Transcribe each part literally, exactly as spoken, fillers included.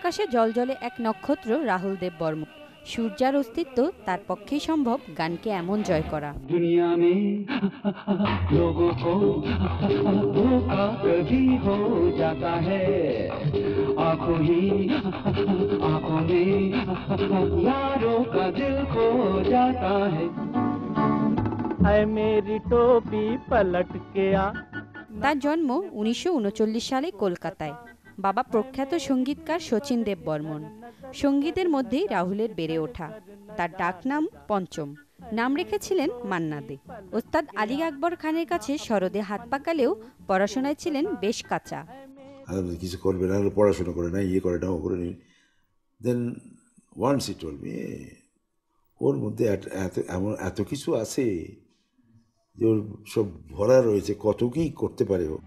আকাশে জলজলে এক নক্ষত্র রাহুল দেব বর্মন। সূর্যার অস্তিত্ব তার পক্ষেই সম্ভব গানকে এমন জয় করা। দুনিয়া মে লোগোं को धोखा कभी हो जाता है आंखों ही आंखों में यारों का दिल खो जाता है ऐ मेरी टोपी पलट के आ। তার জন্ম উনিশশো উনচল্লিশ সালে কলকাতায়। বাবা প্রখ্যাত সঙ্গীতকার শচীন দেব বর্মন। সঙ্গীতের মধ্যেই রাহুলের বেড়ে ওঠা। তার ডাক নাম পঞ্চম। নাম রেখেছিলেন মান্না দে। ওস্তাদ আলী আকবর খানের কাছে সরদে হাত পাকালেও পড়াশোনায় ছিলেন বেশ কাঁচা। কিছু করবে না, পড়াশোনা করে না, ইয়ে করে না, ও করে নি। Then once he told me, ওর মধ্যে এত এমন এত কিছু আছে যে ওর সব ভরা রয়েছে, কত কি করতে পারে ও।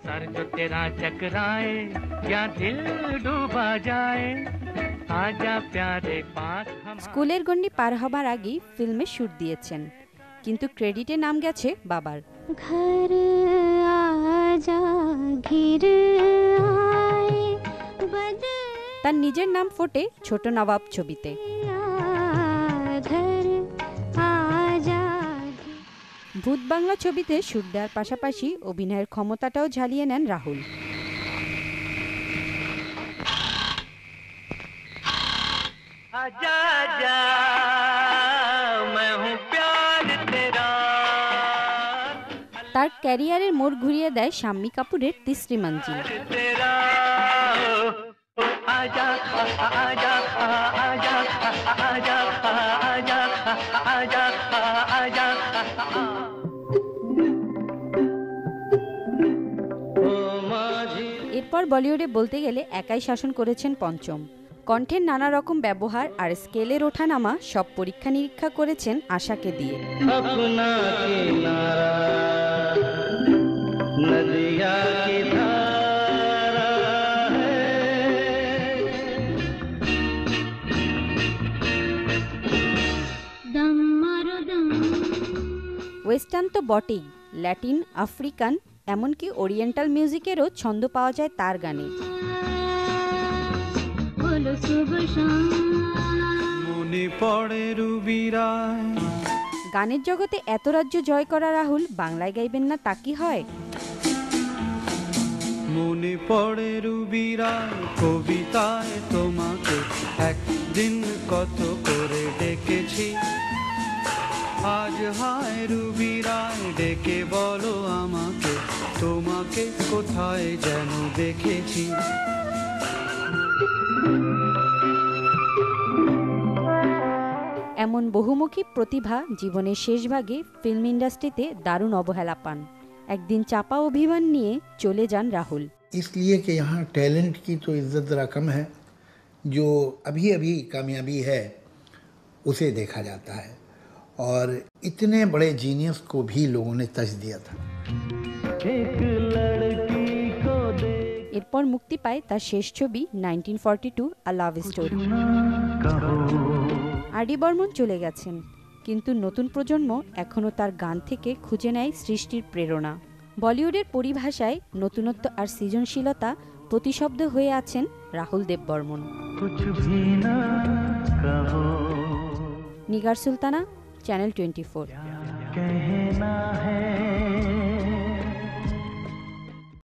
স্কুলের গণ্ডি পার হবার আগেই ফিল্মে শুট দিয়েছেন, কিন্তু ক্রেডিটে নাম গেছে বাবার। ঘর আজা ঘির আয়ে বদল। তার নিজের নাম ফোটে ছোট নবাব ছবিতে। ভূত বাংলা ছবিতে সুর দেওয়ার পাশাপাশি অভিনয়ের ক্ষমতাটাও ঝালিয়ে নেন রাহুল। তার ক্যারিয়ারের মোড় ঘুরিয়ে দেয় শাম্মী কাপুরের তিসরি মঞ্জিল। এরপর বলিউডে বলতে গেলে একাই শাসন করেছেন পঞ্চম। কণ্ঠের নানা রকম ব্যবহার আর স্কেলের ওঠানামা সব পরীক্ষা নিরীক্ষা করেছেন আশাকে দিয়ে। ওয়েস্টার্ন তো বটেই, ল্যাটিন, আফ্রিকান, এমনকি ওরিয়েন্টাল মিউজিকেরও ছন্দ পাওয়া যায় তার গানে। গানের জগতে এত রাজ্য জয় করা রাহুল বাংলায় গাইবেন না তা কি হয়? মনে পড়ে রুবিরায় কবিতায় তোমাকে একদিন কত করে ডেকেছি, আজ হায় রুবিরায় ডেকে বলো আমাকে তোমাকে কোথায় যেন দেখেছি। এমন বহুমুখী প্রতিভা জীবনের শেষ ভাগে ফিল্ম ইন্ডাস্ট্রিতে দারুণ অবহেলা পান। একদিন চাপা অভিমান নিয়ে চলে যান রাহুল। इसलिए कि यहाँ टैलेंट की तो इज्जत ज़रा कम है, जो अभी अभी कामयाबी है उसे देखा जाता है, और इतने बड़े जीनियस को भी लोगों ने तज दिया था। এরপর মুক্তি পায় তার শেষ ছবি nineteen forty two a love story. R D Burman চলে গেছেন, কিন্তু নতুন প্রজন্ম এখনো তার গান থেকে খুঁজে নেয় সৃষ্টির প্রেরণা। বলিউডের পরিভাষায় নতুনত্ব আর সৃজনশীলতা প্রতিশব্দ হয়ে আছেন Rahul Dev Burman. Nigar Sultana, channel twenty four.